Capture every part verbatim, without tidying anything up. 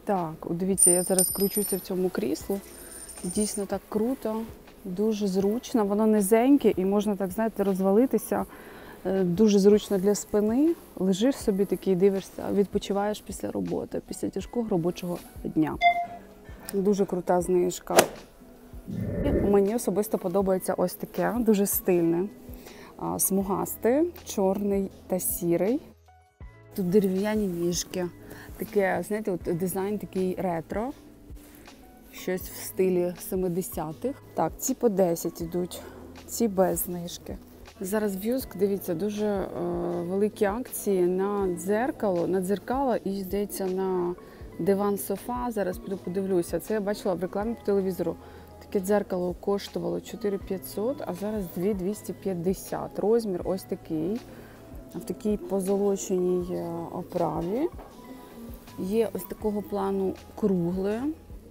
Так, от дивіться, я зараз кручуся в цьому кріслу. Дійсно так круто, дуже зручно. Воно низеньке і можна, так, знаєте, розвалитися. Дуже зручно для спини. Лежиш собі такий, дивишся, відпочиваєш після роботи, після тяжкого робочого дня. Дуже крута знижка. І мені особисто подобається ось таке, дуже стильне. Смугасте, чорний та сірий. Тут дерев'яні ніжки. Таке, знаєте, от дизайн такий ретро. Щось в стилі семидесятих. Так, ці по десять йдуть, ці без знижки. Зараз в Юск, дивіться, дуже е, великі акції на дзеркало, на дзеркало і, здається, на диван-софа. Зараз піду подивлюся. Це я бачила в рекламі по телевізору. Таке дзеркало коштувало чотири тисячі п'ятсот, а зараз дві тисячі двісті п'ятдесят. Розмір ось такий, в такій позолоченій оправі. Є ось такого плану кругле,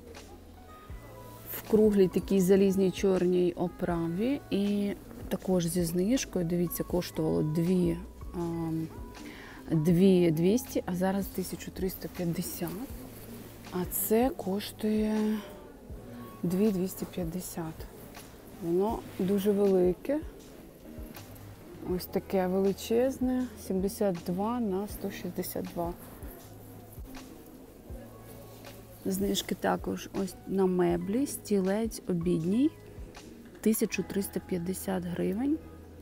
в круглій такій залізній чорній оправі. І також зі знижкою, дивіться, коштувало дві тисячі двісті, а зараз тисяча триста п'ятдесят. А це коштує дві тисячі двісті п'ятдесят. Воно дуже велике. Ось таке величезне, сімдесят два на сто шістдесят два. Знижки також ось на меблі, стілець обідній, тисяча триста п'ятдесят гривень.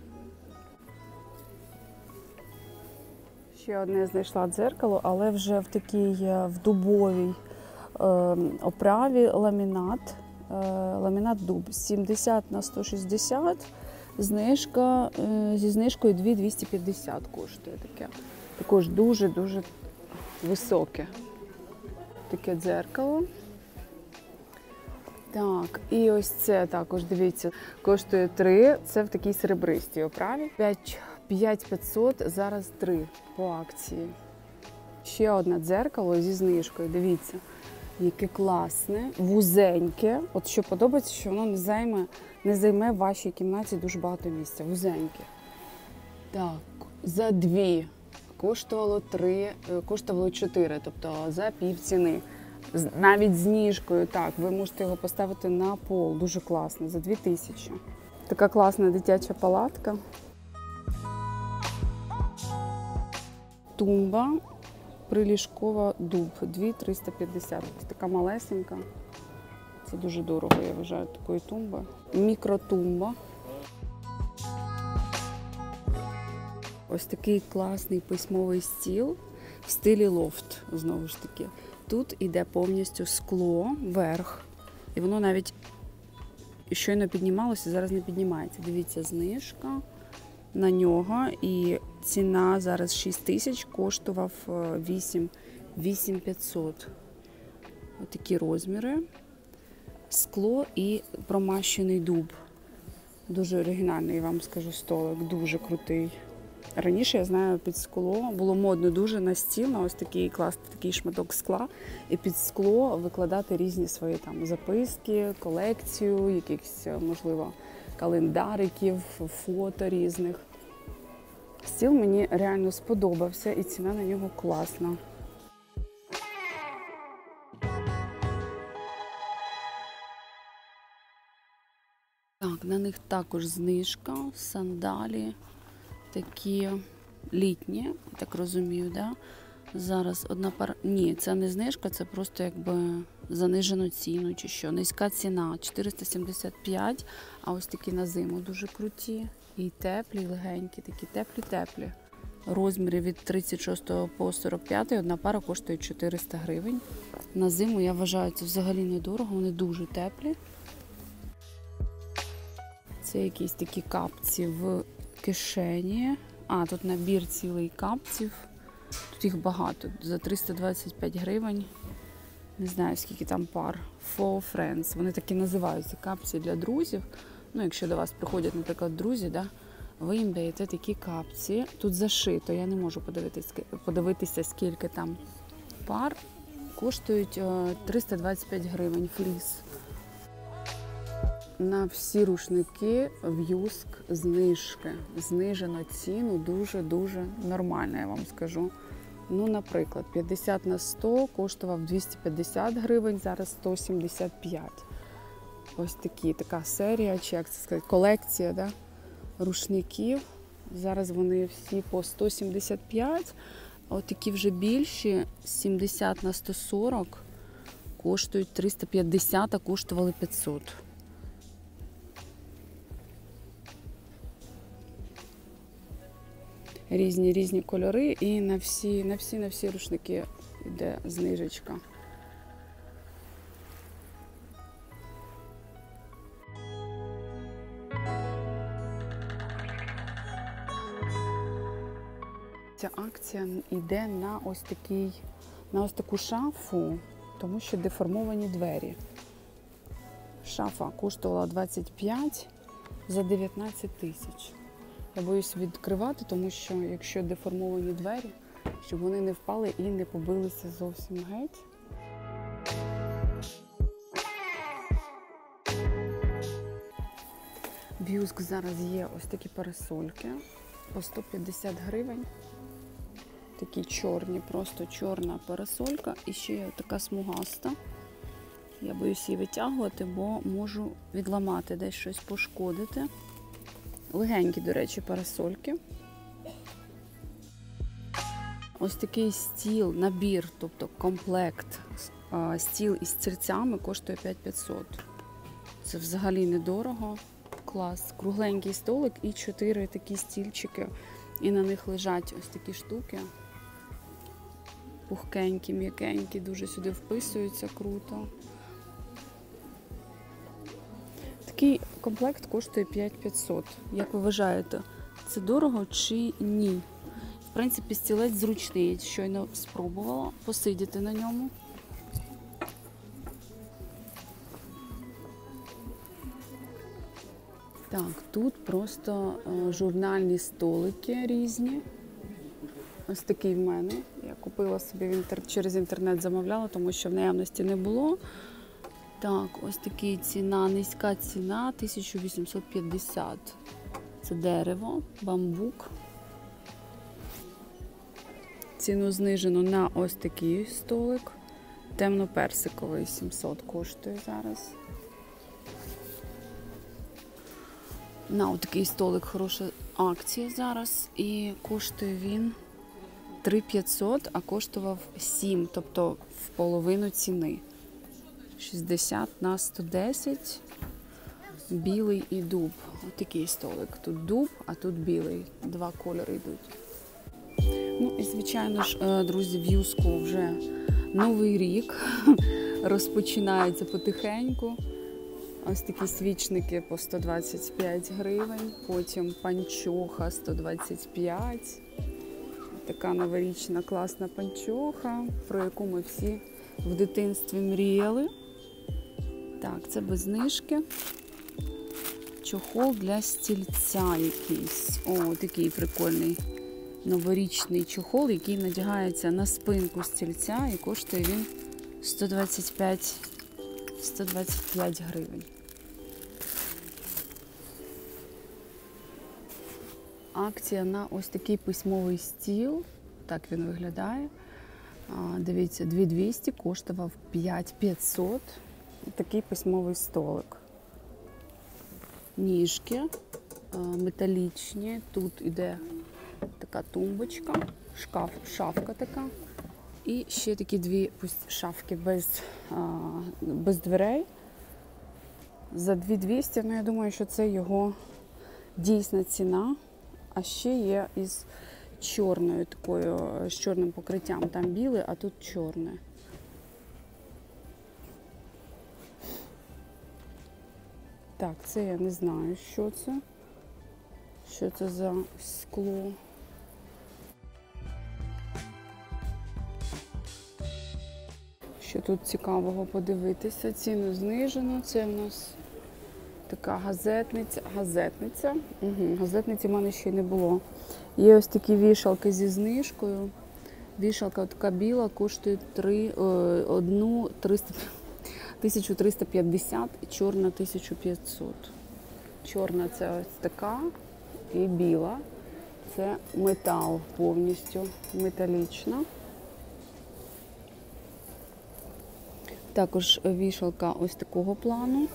Ще одне знайшла дзеркало, але вже в такій в дубовій е, оправі ламінат. Е, ламінат дуб сімдесят на сто шістдесят. Знижка, е, зі знижкою дві тисячі двісті п'ятдесят коштує таке. Також дуже-дуже високе. Таке дзеркало. Так, і ось це також, дивіться, коштує три, це в такій серебристій оправі. п'ять тисяч п'ятсот, зараз три по акції. Ще одне дзеркало зі знижкою, дивіться, яке класне, вузеньке. От що подобається, що воно не займе, не займе в вашій кімнаті дуже багато місця, вузеньке. Так, за дві. Коштувало три, коштувало чотири, тобто за пів ціни. Навіть з ніжкою, так, ви можете його поставити на пол, дуже класно, за дві тисячі. Така класна дитяча палатка. Тумба приліжкова дуб, дві тисячі триста п'ятдесят. Така малесенька. Це дуже дорого, я вважаю, такої тумби. Мікротумба. Ось такий класний письмовий стіл в стилі лофт, знову ж таки. Тут іде повністю скло, верх, і воно навіть щойно піднімалося, зараз не піднімається. Дивіться, знижка на нього, і ціна зараз шість тисяч, коштував вісім тисяч п'ятсот. Ось такі розміри. Скло і промащений дуб. Дуже оригінальний, я вам скажу, столик, дуже крутий. Раніше, я знаю, під скло було модно дуже на стіл, на ось такий класний такий шматок скла, і під скло викладати різні свої там записки, колекцію, якихось, можливо, календариків, фото різних. Стіл мені реально сподобався, і ціна на нього класна. Так, на них також знижка, сандалі. Такі літні, так розумію, да? Зараз одна пара... Ні, це не знижка, це просто якби занижено ціну чи що. Низька ціна, чотириста сімдесят п'ять, а ось такі на зиму дуже круті. І теплі, і легенькі, такі теплі-теплі. Розміри від тридцять шостого по сорок п'ятий, одна пара коштує чотириста гривень. На зиму, я вважаю, це взагалі недорого, вони дуже теплі. Це якісь такі капці в кишені. А, тут набір цілий капців. Тут їх багато. За триста двадцять п'ять гривень. Не знаю, скільки там пар. For friends. Вони такі називаються. Капці для друзів. Ну, якщо до вас приходять, наприклад, друзі, да, ви їм даєте такі капці. Тут зашито. Я не можу подивитися, подивитися скільки там пар. Коштують триста двадцять п'ять гривень фліс. На всі рушники в Юск знижки. Знижено ціну дуже-дуже нормально, я вам скажу. Ну, наприклад, п'ятдесят на сто коштував двісті п'ятдесят гривень, зараз сто сімдесят п'ять. Ось такі, така серія, чи як це сказати, колекція, да? Рушників. Зараз вони всі по сто сімдесят п'ять, а от такі вже більші, сімдесят на сто сорок, коштують триста п'ятдесят, а коштували п'ятсот. Різні різні кольори, і на всі, на всі, на всі рушники йде знижечка. Ця акція йде на ось такий, на ось таку шафу, тому що деформовані двері. Шафа коштувала двадцять п'ять за дев'ятнадцять тисяч. Я боюсь відкривати, тому що якщо деформовані двері, щоб вони не впали і не побилися зовсім геть. Б'юск зараз є ось такі парасольки по сто п'ятдесят гривень. Такі чорні, просто чорна парасолька і ще є така смугаста. Я боюсь її витягувати, бо можу відламати, десь щось пошкодити. Легенькі, до речі, парасольки. Ось такий стіл, набір, тобто комплект, стіл із стільцями коштує п'ять п'ятсот. Це взагалі недорого. Клас. Кругленький столик і чотири такі стільчики. І на них лежать ось такі штуки. Пухкенькі, м'якенькі, дуже сюди вписуються, круто. Такий комплект коштує п'ять п'ятсот. Як ви вважаєте, це дорого чи ні? В принципі, стілець зручний. Щойно спробувала посидіти на ньому. Так, тут просто журнальні столики різні. Ось такий в мене. Я купила собі в інтер... через інтернет, замовляла, тому що в наявності не було. Так, ось такий ціна, низька ціна, тисяча вісімсот п'ятдесят. Це дерево, бамбук. Ціну знижено на ось такий столик. Темно-персиковий, сімсот коштує зараз. На ось такий столик хороша акція зараз. І коштує він три п'ятсот, а коштував сім, тобто в половину ціни. шістдесят на сто десять, білий і дуб. Ось такий столик. Тут дуб, а тут білий. Два кольори йдуть. Ну і, звичайно ж, друзі, в Юску вже Новий рік розпочинається потихеньку. Ось такі свічники по сто двадцять п'ять гривень, потім панчоха сто двадцять п'ять. Така новорічна класна панчоха, про яку ми всі в дитинстві мріяли. Так, це без знижки. Чохол для стільця якийсь. О, такий прикольний новорічний чохол, який надягається на спинку стільця і коштує він сто двадцять п'ять гривень. Акція на ось такий письмовий стіл. Так він виглядає. Дивіться, дві тисячі двісті, коштував п'ять п'ятсот. Такий письмовий столик. Ніжки металічні. Тут іде така тумбочка, шкаф, шафка така. І ще такі дві шафки без, без дверей. За дві тисячі двісті, ну я думаю, що це його дійсна ціна. А ще є із чорною такою, з чорним покриттям. Там біле, а тут чорне. Так, це я не знаю, що це. Що це за скло. Що тут цікавого подивитися. Ціну знижено. Це в нас така газетниця. Газетниця. Угу. Газетниці в мене ще не було. Є ось такі вішалки зі знижкою. Вішалка така біла, коштує тисячу триста п'ятдесят, чорна тисяча п'ятсот. Чорна це ось така і біла. Це метал повністю, металічна. Також вішалка ось такого плану.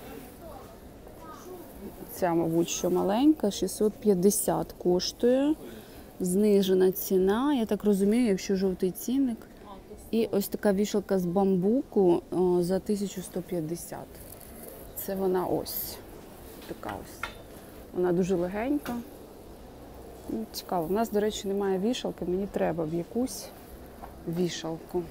Ця, мабуть, що маленька, шістсот п'ятдесят коштує. Знижена ціна, я так розумію, якщо жовтий цінник. І ось така вішалка з бамбуку о, за тисячу сто п'ятдесят. Це вона ось. Така ось. Вона дуже легенька. Ну, цікаво. У нас, до речі, немає вішалки, мені треба в якусь вішалку.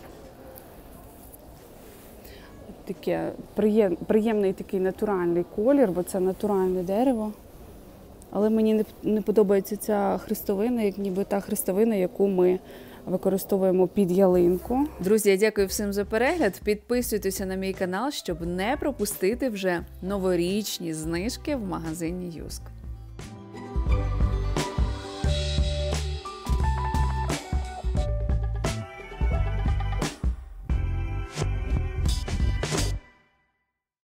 Таке приєм, приємний такий натуральний колір, бо це натуральне дерево. Але мені не, не подобається ця хрестовина, як ніби та хрестовина, яку ми використовуємо під ялинку. Друзі, я дякую всім за перегляд. Підписуйтеся на мій канал, щоб не пропустити вже новорічні знижки в магазині Юск.